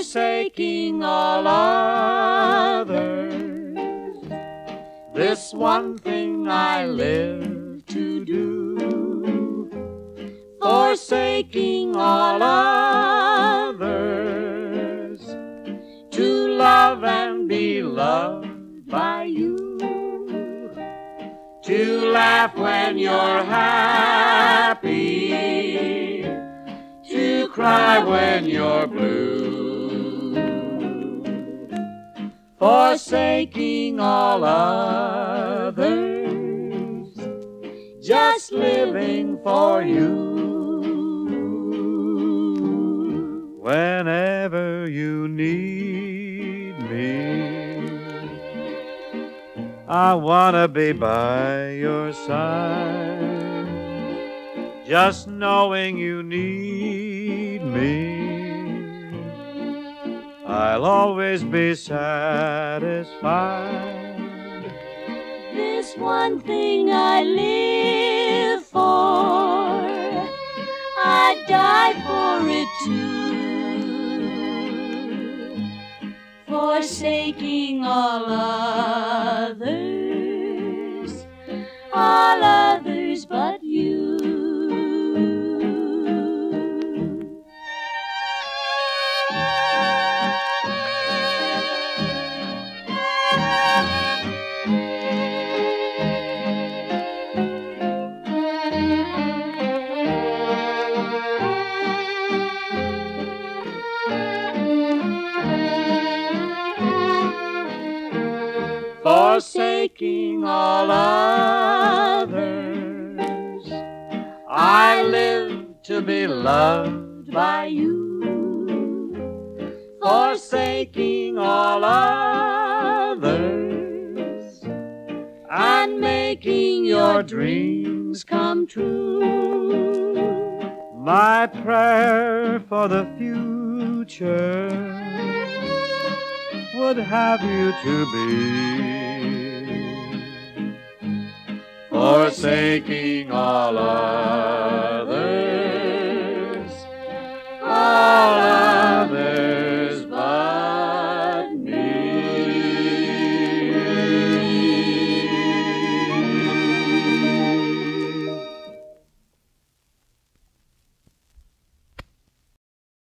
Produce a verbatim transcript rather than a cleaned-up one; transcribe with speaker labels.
Speaker 1: forsaking all others. This one thing I live to do, forsaking all others, to love and be loved by you, to laugh when you're happy, to cry when you're blue, forsaking all others, just living for you.
Speaker 2: Whenever you need me, I wanna be by your side, just knowing you need me. I'll always be satisfied.
Speaker 1: This one thing I live for, I'd die for it too. Forsaking all others, all others but you. Forsaking all others, I live to be loved by you. Forsaking all others, and making your dreams come true.
Speaker 2: My prayer for the future would have you to be forsaking all others, all